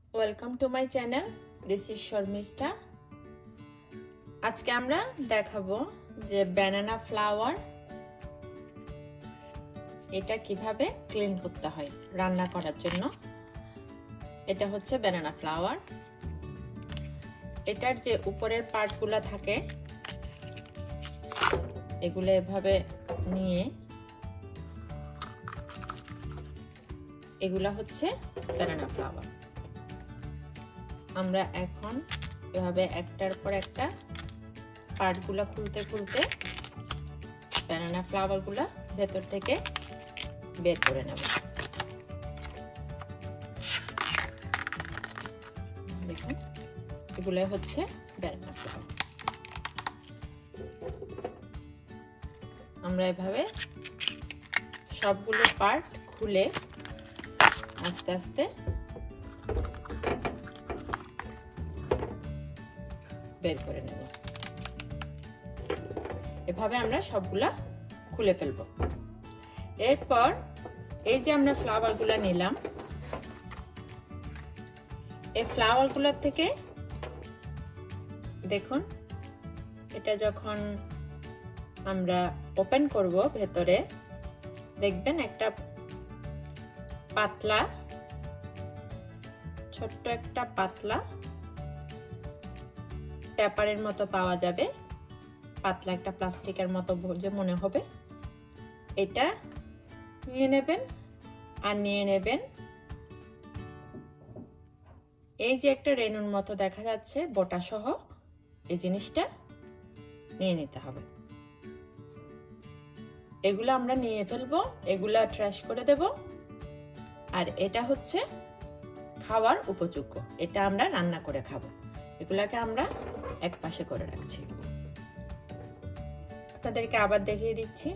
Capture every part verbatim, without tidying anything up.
Welcome to my channel, this is Sharmishtha. আজকে আমরা দেখাবো যে ব্যানানা ফ্লাওয়ার এটা কিভাবে ক্লিন করতে হয় রান্না করার জন্য। এটা হচ্ছে ব্যানানা ফ্লাওয়ার। এটার যে উপরের পার্টগুলো থাকে এগুলো এভাবে নিয়ে এগুলা হচ্ছে ব্যানানা ফ্লাওয়ার। আমরা এখন এভাবে একটার পর একটা পার্টগুলো খুলতে খুলতে ব্যানানা ফ্লাওয়ারগুলো ভেতর থেকে বের করে নেব। দেখুন, এগুলো হচ্ছে ব্যানানা ফ্লাওয়ার। আমরা এভাবে সবগুলো পার্ট খুলে আস্তে আস্তে বের করে নেব। এভাবে আমরা সবগুলা খুলে ফেলবো। এরপর এই যে আমরা ফ্লাওয়ারগুলো নিলাম, এই ফ্লাওয়ারগুলোর থেকে দেখুন, এটা যখন আমরা ওপেন করব ভেতরে দেখবেন একটা পাতলা, ছোট্ট একটা পাতলা পেপারের মতো পাওয়া যাবে, পাতলা একটা প্লাস্টিকের মতো যে মনে হবে। এটা নিয়ে নেবেন আর নিয়ে নেবেন এই যে একটা রেনুর মতো দেখা যাচ্ছে বোটা সহ, এই জিনিসটা নিয়ে নিতে হবে। এগুলো আমরা নিয়ে ফেলবো, এগুলা ট্রাশ করে দেব। আর এটা হচ্ছে খাওয়ার উপযোগ্য, এটা আমরা রান্না করে খাবো। এগুলাকে আমরা এক পাশে করে রাখছি। আপনাদেরকে আবার দেখিয়ে দিচ্ছি।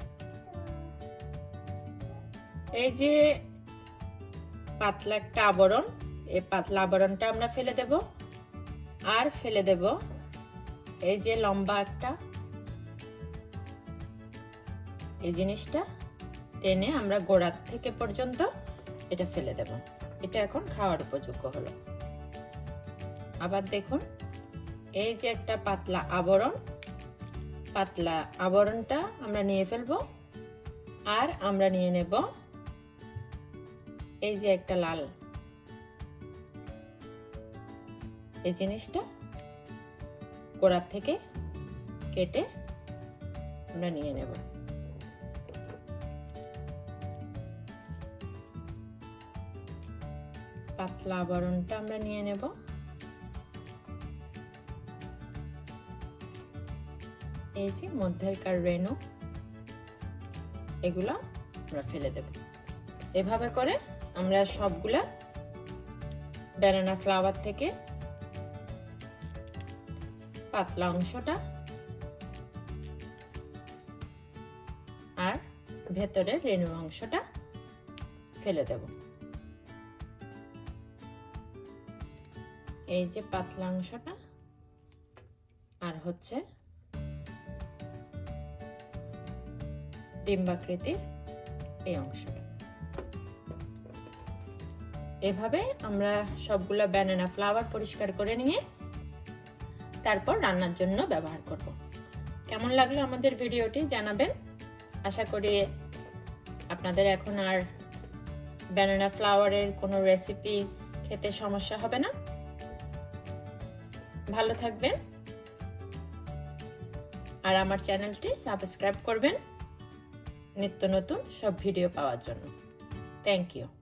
এই যে পাতলা একটা আবরণ, এই পাতলা আবরণটা আমরা ফেলে দেব। আর ফেলে দেব এই যে লম্বা একটা এই জিনিসটা টেনে আমরা গোড়া থেকে পর্যন্ত এটা ফেলে দেব। এটা এখন খাওয়ার উপযোগ্য হলো। আবার দেখুন, এই যে একটা পাতলা আবরণ, পাতলা আবরণটা আমরা নিয়ে ফেলবো। আর আমরা নিয়ে নেব এই যে একটা লাল এই জিনিসটা গোড়া থেকে কেটে আমরা নিয়ে নেব। পাতলা আবরণটা আমরা নিয়ে নেব। এই যে মধ্যেরকার রেণু, এগুলা আমরা ফেলে দেব। এভাবে করে আমরা সবগুলা ব্যানানা ফ্লাওয়ার থেকে পাতলা অংশটা আর ভেতরের রেণু অংশটা ফেলে দেব। এই যে পাতলা অংশটা আর হচ্ছে ডিম্বাকৃতির এই অংশটা। এভাবে আমরা সবগুলা ব্যানানা ফ্লাওয়ার পরিষ্কার করে নিয়ে তারপর রান্নার জন্য ব্যবহার করব। কেমন লাগলো আমাদের ভিডিওটি জানাবেন। আশা করি আপনাদের এখন আর ব্যানানা ফ্লাওয়ারের কোনো রেসিপি খেতে সমস্যা হবে না। ভালো থাকবেন আর আমার চ্যানেলটি সাবস্ক্রাইব করবেন নিত্য নতুন সব ভিডিও পাওয়ার জন্য। Thank you.